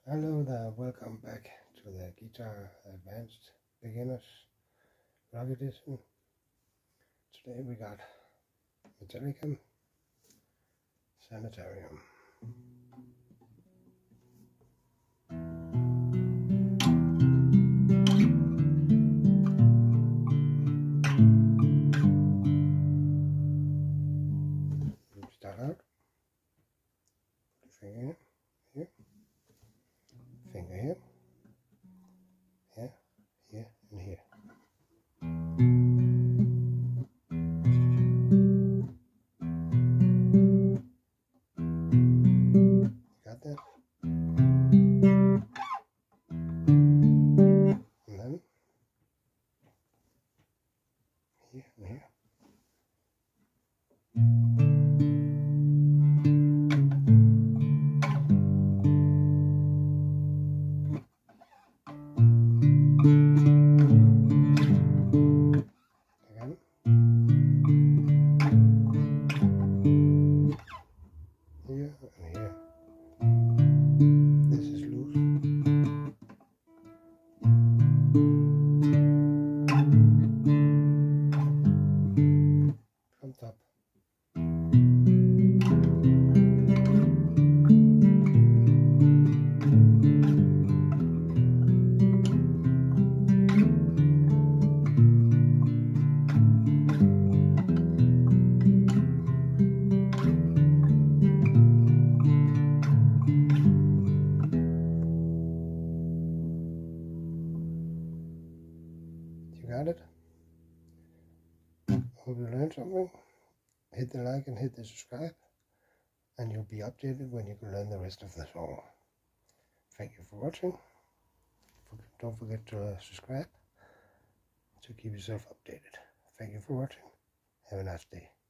Hello there, welcome back to the Guitar Advanced Beginners Rock Edition. Today we got Metallica, Sanatorium. You start out, put your finger here, finger here, here, here, and here. Got that? And then here and here. Again. Here and here. This is loose. From top. You got it? Hope you learned something. Hit the like and hit the subscribe, and you'll be updated when you can learn the rest of the song. Thank you for watching. Don't forget to subscribe to keep yourself updated. Thank you for watching. Have a nice day.